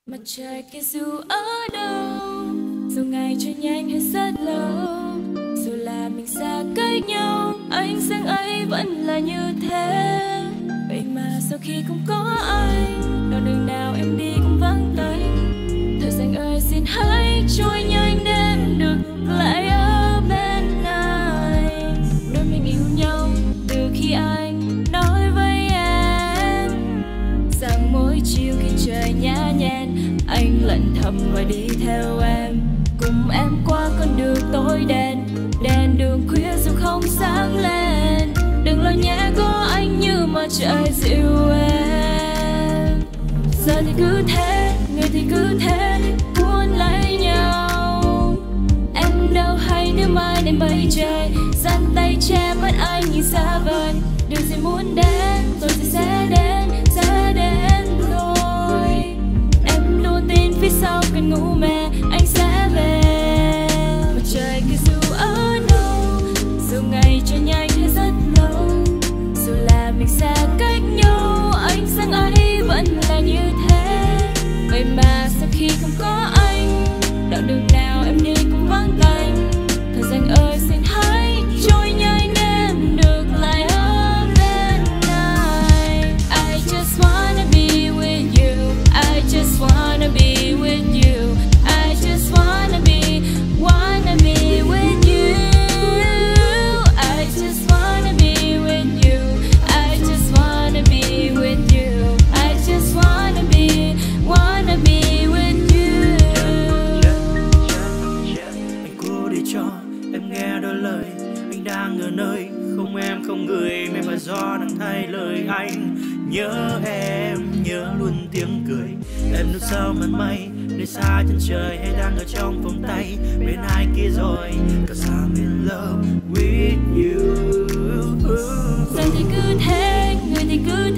Mặt trời kia dù ở đâu, dù ngày trôi nhanh hay rất lâu, dù là mình xa cách nhau, ánh sáng ấy vẫn là như thế. Vậy mà sau khi không có anh, đoạn đường nào em đi cũng vắng tanh. Thời gian ơi xin hãy trôi nhanh để em được lại ở bên anh. Đôi mình yêu nhau từ khi anh nói với em rằng mỗi chiều khi trời nhá nhem, anh lặng thầm và đi theo em, cùng em qua con đường tối đen. Đèn đường khuya dù không sáng lên, đừng lo nhé có anh như mặt trời dịu em. Giờ thì cứ thế, người thì cứ thế cuốn lấy nhau. Em đâu hay nếu mai đến bầu trời giăng tay che mất anh nhìn xa vời. Điều gì muốn đến rồi thì sẽ đến thôi. Em luôn tin phía sau cơn ngủ mê anh sẽ về. Mặt trời kia dù ở đâu, dù ngày trôi nhanh hay rất lâu, dù là mình xa cách nhau, ánh sáng ấy vẫn là như thế. Vậy mà sau khi không có anh, đoạn đường nào em đi cũng vắng tanh. Thời gian ơi xin hãy trôi nhanh để em được lại ở bên anh. I just wanna be with you, I just wanna be with you, I just wanna be with you. I just wanna be with you, I just wanna be with you, I just wanna be with you. Anh cố để cho em nghe đôi lời, anh đang ở nơi không em không người, mây và gió đang thay lời anh. Nhớ em, nhớ luôn tiếng cười em nước sau màn mây, nơi xa chân trời hay đang ở trong vòng tay bên ai kia rồi. Cause I'm in love with you. Rằng thì cứ thế, người thì cứ